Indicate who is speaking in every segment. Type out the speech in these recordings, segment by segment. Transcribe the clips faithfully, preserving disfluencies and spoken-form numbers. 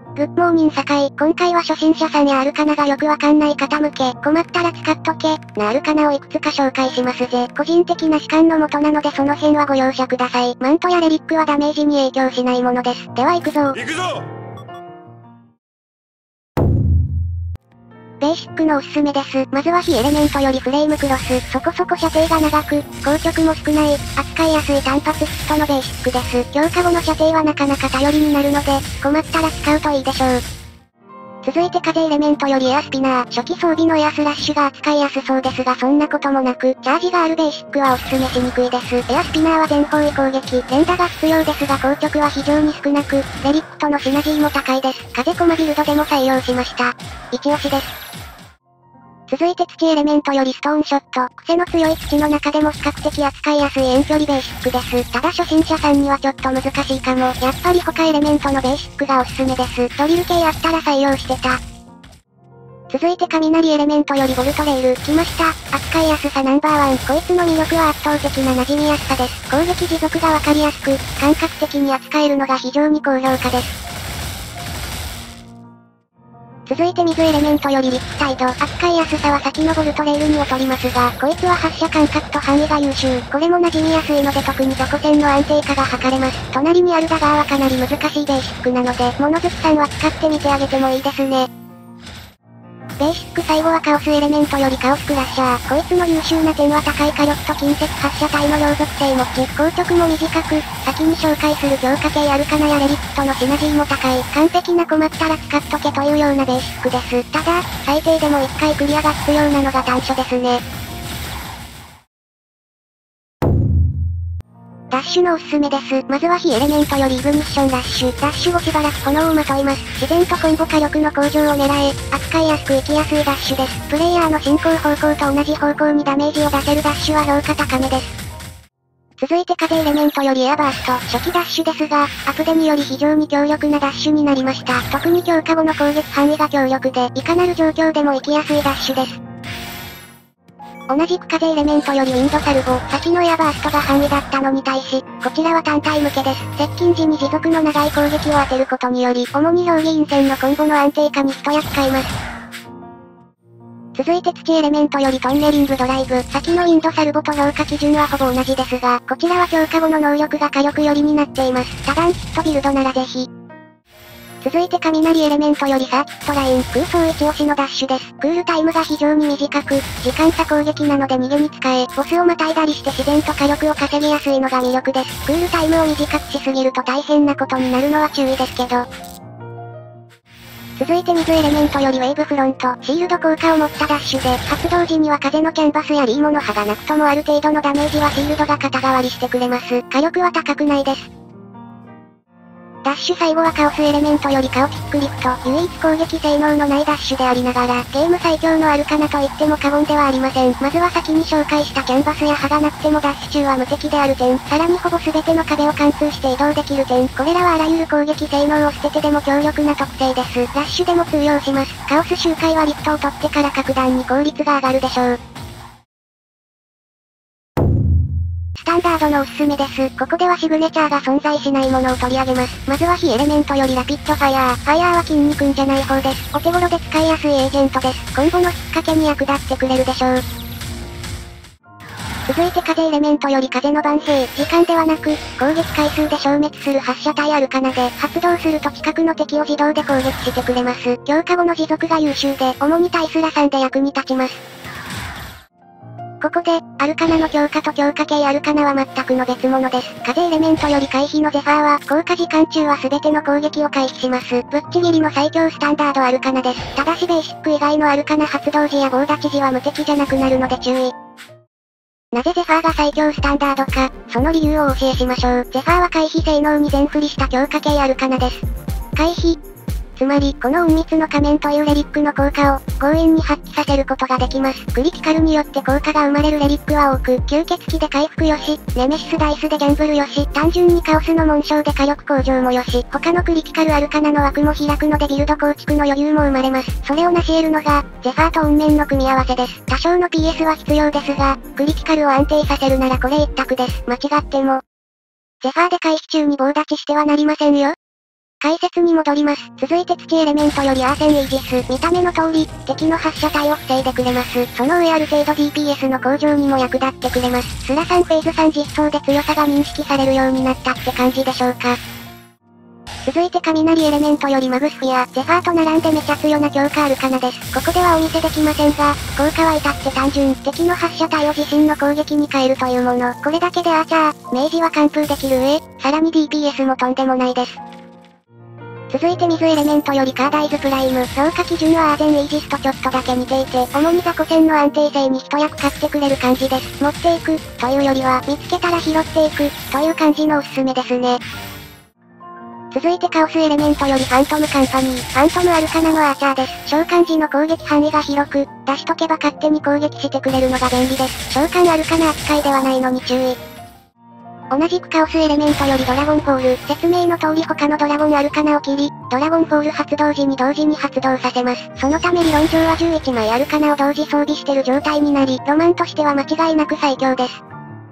Speaker 1: グッモーニン堺、今回は初心者さんやアルカナがよくわかんない方向け、困ったら使っとけ、なアルカナをいくつか紹介しますぜ。個人的な主観のもとなのでその辺はご容赦ください。マントやレリックはダメージに影響しないものです。では行くぞ。行くぞベーシックのおすすめです。まずは非エレメントよりフレームクロス。そこそこ射程が長く、硬直も少ない、扱いやすい単発ヒットのベーシックです。強化後の射程はなかなか頼りになるので、困ったら使うといいでしょう。続いて風エレメントよりエアスピナー。初期装備のエアスラッシュが扱いやすそうですがそんなこともなく、チャージがあるベーシックはおすすめしにくいです。エアスピナーは全方位攻撃、連打が必要ですが硬直は非常に少なく、レリックとのシナジーも高いです。風コマビルドでも採用しました。一押しです。続いて土エレメントよりストーンショット。癖の強い土の中でも比較的扱いやすい遠距離ベーシックです。ただ初心者さんにはちょっと難しいかも。やっぱり他エレメントのベーシックがおすすめです。ドリル系あったら採用してた。続いて雷エレメントよりボルトレール。来ました。扱いやすさナンバーワン。こいつの魅力は圧倒的な馴染みやすさです。攻撃持続がわかりやすく、感覚的に扱えるのが非常に高評価です。続いて水エレメントよりリップタイド。扱いやすさは先のボルトレールに劣りますが、こいつは発射感覚と範囲が優秀。これも馴染みやすいので特に横線の安定化が図れます。隣にあるダガーはかなり難しいベーシックなので、物好きさんは使ってみてあげてもいいですね。ベーシック最後はカオスエレメントよりカオスクラッシャー。こいつの優秀な点は高い火力と近接発射体の両属性持ち、硬直も短く、先に紹介する強化系アルカナやレリックとのシナジーも高い。完璧な困ったら使っとけというようなベーシックです。ただ、最低でもいっかいクリアが必要なのが短所ですね。ダッシュのおすすめです。まずは非エレメントよりイグニッションラッシュ。ダッシュ後しばらく炎をまといます。自然とコンボ火力の向上を狙え、扱いやすく行きやすいダッシュです。プレイヤーの進行方向と同じ方向にダメージを出せるダッシュは評価高めです。続いて風エレメントよりエアバースト。初期ダッシュですが、アップデにより非常に強力なダッシュになりました。特に強化後の攻撃範囲が強力で、いかなる状況でも行きやすいダッシュです。同じく風エレメントよりウィンドサルボ。先のエアバーストが範囲だったのに対し、こちらは単体向けです。接近時に持続の長い攻撃を当てることにより、主に競技員戦のコンボの安定化に一役買います。続いて土エレメントよりトンネリングドライブ。先のウィンドサルボと評価基準はほぼ同じですが、こちらは強化後の能力が火力寄りになっています。多段ヒットビルドならぜひ。続いて雷エレメントよりサーキットライン。空想一押しのダッシュです。クールタイムが非常に短く、時間差攻撃なので逃げに使え、ボスをまたいだりして自然と火力を稼ぎやすいのが魅力です。クールタイムを短くしすぎると大変なことになるのは注意ですけど。続いて水エレメントよりウェーブフロント。シールド効果を持ったダッシュで、発動時には風のキャンバスやリーモの刃がなくともある程度のダメージはシールドが肩代わりしてくれます。火力は高くないです。ダッシュ最後はカオスエレメントよりカオティックリフト。唯一攻撃性能のないダッシュでありながら、ゲーム最強のアルカナと言っても過言ではありません。まずは先に紹介したキャンバスや刃がなくてもダッシュ中は無敵である点。さらにほぼ全ての壁を貫通して移動できる点。これらはあらゆる攻撃性能を捨ててでも強力な特性です。ラッシュでも通用します。カオス周回はリフトを取ってから格段に効率が上がるでしょう。スタンダードのおすすめです。ここではシグネチャーが存在しないものを取り上げます。まずは非エレメントよりラピッドファイヤー。ファイヤーは筋肉んじゃない方です。お手頃で使いやすいエージェントです。コンボの引っ掛けに役立ってくれるでしょう。続いて風エレメントより風の万兵。時間ではなく、攻撃回数で消滅する発射体アルカナで、発動すると近くの敵を自動で攻撃してくれます。強化後の持続が優秀で、主にタイスラさんで役に立ちます。ここで、アルカナの強化と強化系アルカナは全くの別物です。風エレメントより回避のゼファーは、効果時間中は全ての攻撃を回避します。ぶっちぎりの最強スタンダードアルカナです。ただしベーシック以外のアルカナ発動時や棒立ち時は無敵じゃなくなるので注意。なぜゼファーが最強スタンダードか、その理由をお教えしましょう。ゼファーは回避性能に全振りした強化系アルカナです。回避。つまり、この隠密の仮面というレリックの効果を、強引に発揮させることができます。クリティカルによって効果が生まれるレリックは多く、吸血鬼で回復よし、ネメシスダイスでギャンブルよし、単純にカオスの紋章で火力向上もよし、他のクリティカルアルカナの枠も開くのでビルド構築の余裕も生まれます。それを成し得るのが、ゼファーと運面の組み合わせです。多少の ピーエス は必要ですが、クリティカルを安定させるならこれ一択です。間違っても。ゼファーで回避中に棒立ちしてはなりませんよ。 解説に戻ります。続いて土エレメントよりアーセンイージス。見た目の通り、敵の発射体を防いでくれます。その上ある程度 ディーピーエス の向上にも役立ってくれます。スラさんフェーズさん実装で強さが認識されるようになったって感じでしょうか。続いて雷エレメントよりマグスフィア、ゼファーと並んでめちゃ強な強化アルカナです。ここではお見せできませんが、効果は至って単純。敵の発射体を自身の攻撃に変えるというもの。これだけでアーチャー、明治は完封できる上、さらに ディーピーエス もとんでもないです。続いて水エレメントよりカーダイズプライム。評価基準はアーゼンイージスとちょっとだけ似ていて、主に雑魚戦の安定性に一役買ってくれる感じです。持っていく、というよりは、見つけたら拾っていく、という感じのおすすめですね。続いてカオスエレメントよりファントムカンパニー。ファントムアルカナのアーチャーです。召喚時の攻撃範囲が広く、出しとけば勝手に攻撃してくれるのが便利です。召喚アルカナ扱いではないのに注意。同じくカオスエレメントよりドラゴンフォール。説明の通り他のドラゴンアルカナを切り、ドラゴンフォール発動時に同時に発動させます。そのため理論上はじゅういちまいアルカナを同時装備してる状態になり、ロマンとしては間違いなく最強です。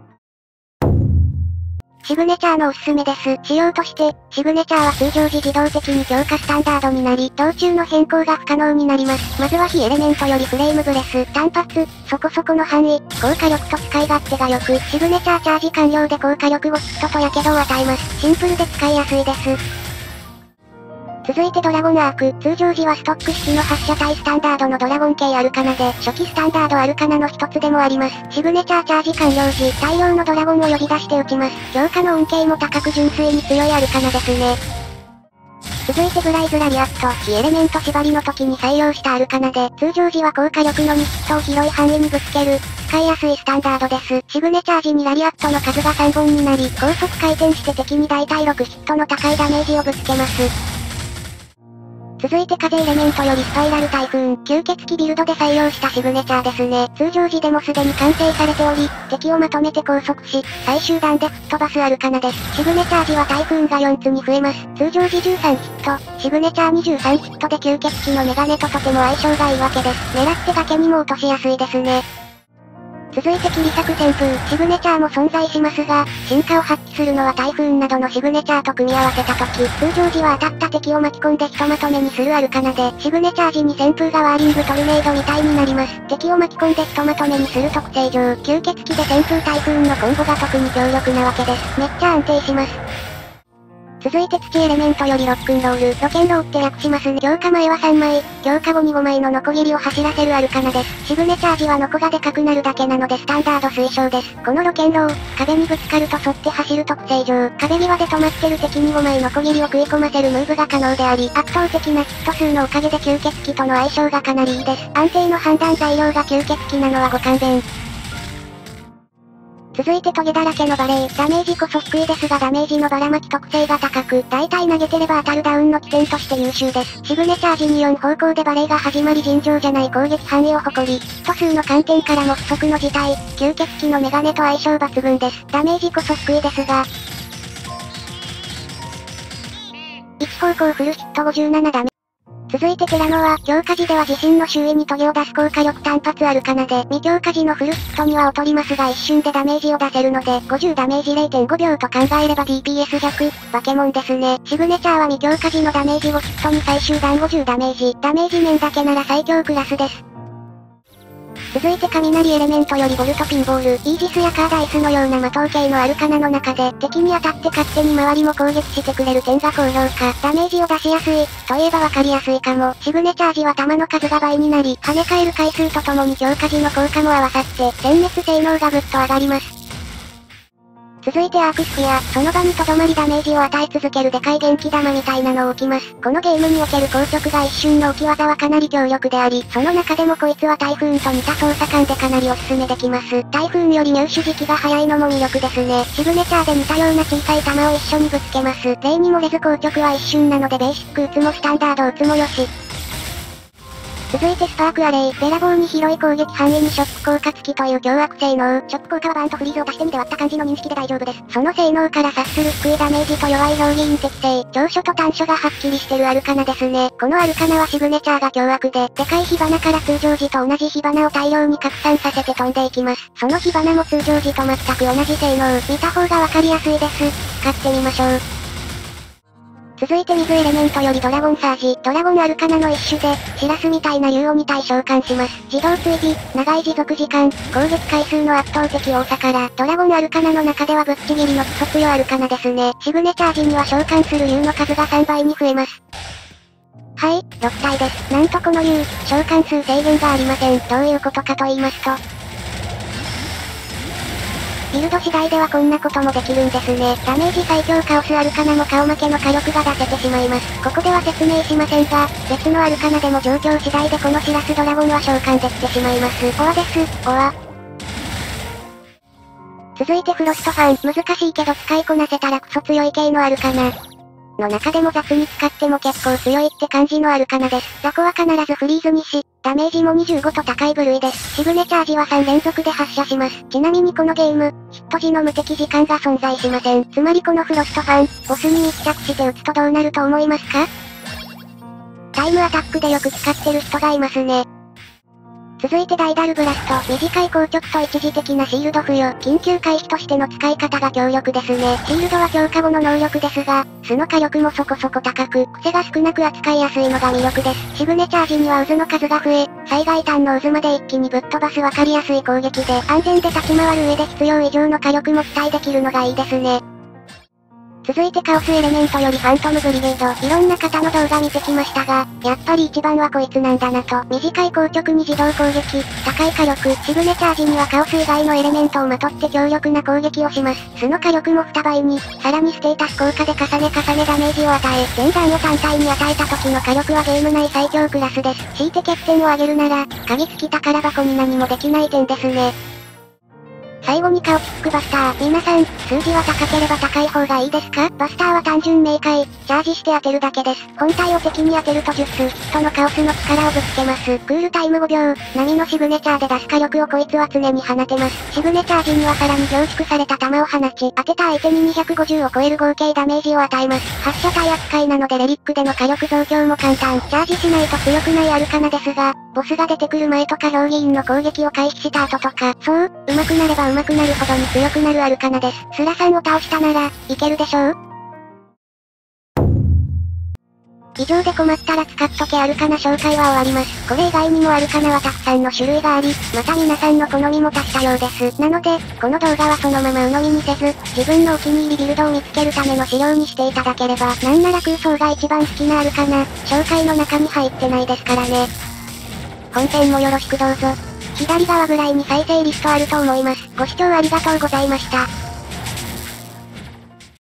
Speaker 1: シグネチャーのおすすめです。仕様として、シグネチャーは通常時自動的に強化スタンダードになり、道中の変更が不可能になります。まずは火エレメントよりフレームブレス。単発、そこそこの範囲、効果力と使い勝手が良く、シグネチャーチャージ完了で効果力をヒットと火傷を与えます。シンプルで使いやすいです。続いてドラゴンアーク。通常時はストック式の発射体スタンダードのドラゴン系アルカナで、初期スタンダードアルカナの一つでもあります。シグネチャーチャージ完了時、大量のドラゴンを呼び出して撃ちます。強化の恩恵も高く純粋に強いアルカナですね。続いてブライズラリアット。火エレメント縛りの時に採用したアルカナで、通常時は効果力のにヒットを広い範囲にぶつける、使いやすいスタンダードです。シグネチャー時にラリアットの数がさんぼんになり、高速回転して敵に大体ろくヒットの高いダメージをぶつけます。続いて風エレメントよりスパイラルタイフーン。吸血鬼ビルドで採用したシグネチャーですね。通常時でもすでに完成されており、敵をまとめて拘束し、最終弾で吹っ飛ばすアルカナです。シグネチャー時はタイフーンがよっつに増えます。通常時じゅうさんヒット、シグネチャーにじゅうさんヒットで吸血鬼のメガネととても相性がいいわけです。狙って崖にも落としやすいですね。続いて切り裂く旋風。シグネチャーも存在しますが、進化を発揮するのはタイフーンなどのシグネチャーと組み合わせた時、通常時は当たった敵を巻き込んでひとまとめにするアルカナで、シグネチャー時に旋風がワーリングトルネードみたいになります。敵を巻き込んでひとまとめにする特性上、吸血鬼で旋風タイフーンのコンボが特に強力なわけです。めっちゃ安定します。続いて土エレメントよりロックンロール。ロケンローって略しますね。強化前はさんまい、強化後にごまいのノコギリを走らせるアルカナです。シグネチャー時はノコがでかくなるだけなのでスタンダード推奨です。このロケンロー、壁にぶつかると沿って走る特性上、壁際で止まってる敵にごまいノコギリを食い込ませるムーブが可能であり、圧倒的なヒット数のおかげで吸血鬼との相性がかなりいいです。安定の判断材料が吸血鬼なのはご勘弁。続いてトゲだらけのバレー。ダメージこそ低いですがダメージのばらまき特性が高く、大体投げてれば当たるダウンの起点として優秀です。シグネチャー時によん方向でバレーが始まり尋常じゃない攻撃範囲を誇り、ヒット数の観点からも不足の事態、吸血鬼のメガネと相性抜群です。ダメージこそ低いですが、いち方向フルヒットごじゅうななダメ。続いてテラノア、強化時では自身の周囲にトゲを出す効果力単発アルカナで、未強化時のフルヒットには劣りますが一瞬でダメージを出せるので、ごじゅうダメージ れいてんごびょうと考えれば ディーピーエスひゃく、化け物ですね。シグネチャーは未強化時のダメージをヒットに最終弾ごじゅうダメージ、ダメージ面だけなら最強クラスです。続いて雷エレメントよりボルトピンボール。イージスやカーダイスのような魔導系のアルカナの中で敵に当たって勝手に周りも攻撃してくれる点が高評価。ダメージを出しやすい、といえばわかりやすいかも。シグネチャー時は弾の数が倍になり、跳ね返る回数とともに強化時の効果も合わさって、点滅性能がぐっと上がります。続いてアークスフィア、その場に留まりダメージを与え続けるでかい元気玉みたいなのを置きます。このゲームにおける硬直が一瞬の置き技はかなり強力であり、その中でもこいつはタイフーンと似た操作感でかなりおすすめできます。タイフーンより入手時期が早いのも魅力ですね。シグネチャーで似たような小さい玉を一緒にぶつけます。例に漏れず硬直は一瞬なのでベーシック打つもスタンダード打つもよし。続いてスパークアレイ。べらぼうに広い攻撃範囲にショック効果付きという凶悪性能。ショック効果はバーンとフリーズを足してにで割った感じの認識で大丈夫です。その性能から察する低いダメージと弱い表現適性、長所と短所がはっきりしてるアルカナですね。このアルカナはシグネチャーが凶悪で、でかい火花から通常時と同じ火花を大量に拡散させて飛んでいきます。その火花も通常時と全く同じ性能。見た方がわかりやすいです。使ってみましょう。 続いて水エレメントよりドラゴンサージ。ドラゴンアルカナの一種で、シラスみたいな竜をに体召喚します。自動追尾、長い持続時間、攻撃回数の圧倒的多さから、ドラゴンアルカナの中ではぶっちぎりのクソ強アルカナですね。シグネチャー時には召喚する竜の数がさんばいに増えます。はい、ろく体です。なんとこの竜、召喚数制限がありません。どういうことかと言いますと、ビルド次第ではこんなこともできるんですね。ダメージ最強カオスアルカナも顔負けの火力が出せてしまいます。ここでは説明しませんが、別のアルカナでも状況次第でこのシラスドラゴンは召喚できてしまいます。オアです、オア。続いてフロストファン。難しいけど使いこなせたらクソ強い系のアルカナ。の中でも雑に使っても結構強いって感じのアルカナです。雑魚は必ずフリーズにし、ダメージもにじゅうごと高い部類です。シグネチャージはさん連続で発射します。ちなみにこのゲーム、ヒット時の無敵時間が存在しません。つまりこのフロストファン、ボスに密着して撃つとどうなると思いますか？タイムアタックでよく使ってる人がいますね。続いてダイダルブラスト。短い硬直と一時的なシールド付与。緊急回避としての使い方が強力ですね。シールドは強化後の能力ですが、素の火力もそこそこ高く、癖が少なく扱いやすいのが魅力です。シグネチャー時には渦の数が増え、災害端の渦まで一気にぶっ飛ばすわかりやすい攻撃で、安全で立ち回る上で必要以上の火力も期待できるのがいいですね。続いてカオスエレメントよりファントムブリゲード。いろんな方の動画見てきましたが、やっぱり一番はこいつなんだなと。短い硬直に自動攻撃、高い火力、シグネチャー時にはカオス以外のエレメントをまとって強力な攻撃をします。素の火力もにばいに、さらにステータス効果で重ね重ねダメージを与え、全弾を単体に与えた時の火力はゲーム内最強クラスです。強いて欠点を挙げるなら、鍵付き宝箱に何もできない点ですね。最後にカオキックバスター。皆さん、数字は高ければ高い方がいいですか？バスターは単純明快、チャージして当てるだけです。本体を敵に当てると術、ヒットのカオスの力をぶつけます。クールタイムごびょう、波のシグネチャーで出す火力をこいつは常に放てます。シグネチャー時にはさらに凝縮された弾を放ち、当てた相手ににひゃくごじゅうを超える合計ダメージを与えます。発射体扱いなのでレリックでの火力増強も簡単。チャージしないと強くないアルカナですが、ボスが出てくる前とか評議員の攻撃を回避した後とか、そう、上手くなれば上手くなるほどに強くなるアルカナです。スラさんを倒したなら、いけるでしょう？以上で困ったら使っとけアルカナ紹介は終わります。これ以外にもアルカナはたくさんの種類があり、また皆さんの好みも多種多様です。なので、この動画はそのまま鵜呑みにせず、自分のお気に入りビルドを見つけるための資料にしていただければ、なんなら空想が一番好きなアルカナ、紹介の中に入ってないですからね。本編もよろしくどうぞ。左側ぐらいに再生リストあると思います。ご視聴ありがとうございました。